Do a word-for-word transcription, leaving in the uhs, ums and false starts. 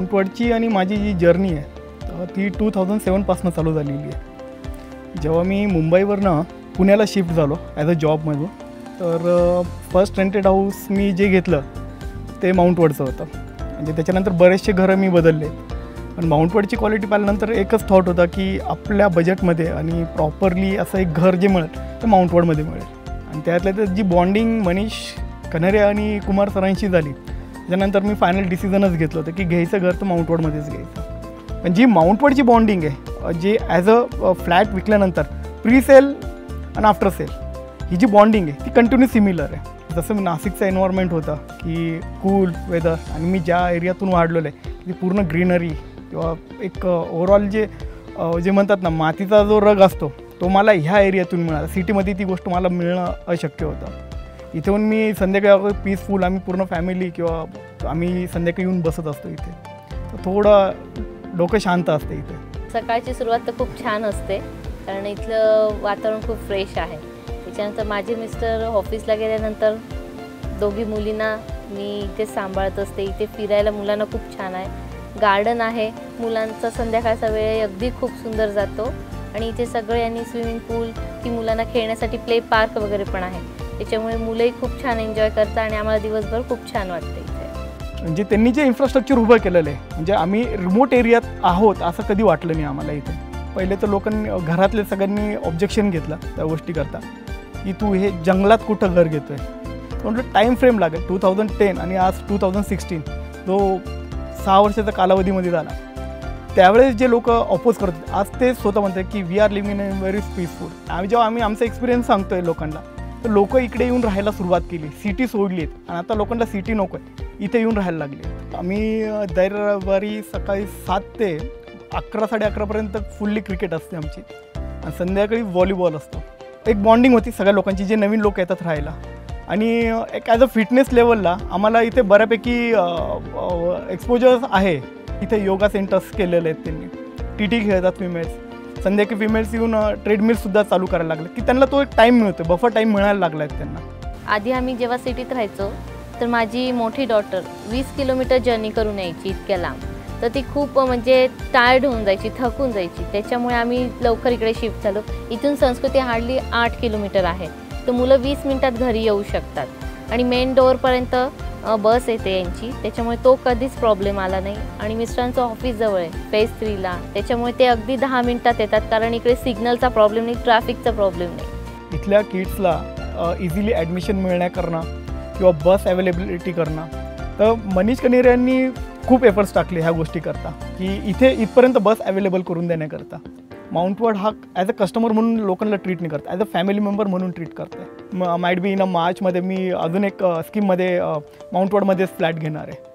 Mount वडची आणि माझी जी journey आहे ती टू थाउजंड सेवनपासून चालू झालेली आहे। जेव्हा मी मुंबईवरनं पुण्याला शिफ्ट झालो ॲज अ जॉबमधून, तर फर्स्ट रेंटेड हाऊस मी जे घेतलं ते माउंट वडचं होतं। म्हणजे त्याच्यानंतर बरेचसे घरं मी बदलले, पण माउंट वडची क्वालिटी पाहिल्यानंतर एकच थॉट होता की आपल्या बजेटमध्ये आणि प्रॉपरली असं एक घर जे मिळेल ते माउंट वडमध्ये मिळेल। आणि त्यातल्या त्यात जी बॉन्डिंग मनीष कन्हरे आणि कुमार सरांशी झाली, त्याच्यानंतर मी फायनल डिसिजनच घेतलं होतं की घ्यायचं घर तर माउंट वडमध्येच घ्यायचं। पण जी माउंट वडची बॉन्डिंग आहे, जे ॲज अ फ्लॅट विकल्यानंतर प्री सेल आणि आफ्टर सेल ही जी बॉन्डिंग आहे ती कंटिन्यू सिमिलर आहे। जसं नाशिकचं एन्व्हायरमेंट होतं की कूल वेदर, आणि मी ज्या एरियातून वाढलेलो आहे ती पूर्ण ग्रीनरी किंवा एक ओव्हरऑल जे जे म्हणतात ना मातीचा जो रग असतो तो मला ह्या एरियातून मिळाला। सिटीमध्ये ती गोष्ट मला मिळणं अशक्य होतं। इथे येऊन मी संध्याकाळी पीसफुल, आम्ही पूर्ण फॅमिली किंवा आम्ही संध्याकाळी येऊन बसत असतो इथे, तर थोडं डोकं शांत असते इथे। सकाळची सुरुवात तर खूप छान असते, कारण इथलं वातावरण खूप फ्रेश आहे। त्याच्यानंतर माझे मिस्टर ऑफिसला गेल्यानंतर दोघी मुलींना मी इथे सांभाळत असते। इथे फिरायला मुलांना खूप छान आहे, गार्डन आहे, मुलांचा संध्याकाळचा वेळ अगदी खूप सुंदर जातो। आणि इथे सगळे यांनी स्विमिंग पूल की मुलांना खेळण्यासाठी प्ले पार्क वगैरे पण आहे, त्याच्यामुळे मुलंही खूप छान एन्जॉय करतात आणि आम्हाला दिवसभर खूप छान वाटते इथे। म्हणजे त्यांनी जे इन्फ्रास्ट्रक्चर उभं केलेलं आहे, म्हणजे आम्ही रिमोट एरियात आहोत असं कधी वाटलं नाही आम्हाला इथे। पहिले तर लोकांनी, घरातले सगळ्यांनी ऑब्जेक्शन घेतलं त्या गोष्टी करता की तू हे जंगलात कुठं घर घेतो आहे। म्हटलं टाईम फ्रेम लागेल, टू थाउजंड टेन आणि आज टू थाउजंड सिक्स्टीन जो सहा वर्षाचा कालावधीमध्ये झाला, त्यावेळेस जे लोक अपोज करतात आज ते स्वतः म्हणतात की we are living in a very peaceful. आम्ही जेव्हा आम्ही आमचा एक्सपिरियन्स सांगतो आहे लोकांना, तर लोक इकडे येऊन राहायला सुरुवात केली, सिटी सोडली आहेत आणि आता लोकांना सिटी नको आहे, इथे येऊन राहायला लागले। आम्ही दर रविवारी सकाळी सात ते अकरा साडे अकरापर्यंत फुल्ली क्रिकेट असते आमची, आणि संध्याकाळी व्हॉलीबॉल असतो। एक बॉन्डिंग होती सगळ्या लोकांची, जे नवीन लोक येतात राहायला। आणि एक ॲज अ फिटनेस लेवलला आम्हाला इथे बऱ्यापैकी एक्सपोजर्स आहे। इथे योगा सेंटर्स केलेले आहेत त्यांनी, टी टी खेळतात फिमेल्स, संध्याकाळी फिमेल्स येऊन ट्रेडमिलसुद्धा चालू करायला लागले की त्यांना तो एक टाईम मिळतो, बफर टाईम मिळायला लागला आहे त्यांना। आधी आम्ही जेव्हा सिटीत राहायचो तर माझी मोठी डॉटर वीस किलोमीटर जर्नी करून यायची इतक्या लांब, तर ती खूप म्हणजे टायर्ड होऊन जायची, थकून जायची। त्याच्यामुळे आम्ही लवकर इकडे शिफ्ट झालो। इथून संस्कृती हार्डली आठ किलोमीटर आहे, तर मुलं वीस मिनटात घरी येऊ शकतात आणि मेन डोअरपर्यंत बस येते यांची, त्याच्यामुळे तो कधीच प्रॉब्लेम आला नाही। आणि मिस्टरांचं ऑफिस जवळ आहे फेज थ्रीला, त्याच्यामुळे ते अगदी दहा मिनटात येतात, कारण इकडे सिग्नलचा प्रॉब्लेम नाही, ट्रॅफिकचा प्रॉब्लेम नाही। इथल्या किड्सला इझिली ॲडमिशन मिळण्याकरणं किंवा बस अवेलेबिलिटी करणं, तर मनीष कन्हेरे यांनी खूप एफर्ट्स टाकले ह्या गोष्टी करता की इथे इथपर्यंत बस अवेलेबल करून देण्याकरता। माउंट वड हा ॲज अ कस्टमर म्हणून लोकांना ट्रीट नाही करत, ॲज अ फॅमिली मेंबर म्हणून ट्रीट करत आहे। माइट बी इन अ मार्चमध्ये मी अजून एक स्कीममध्ये माउंट वडमध्येच फ्लॅट घेणार आहे।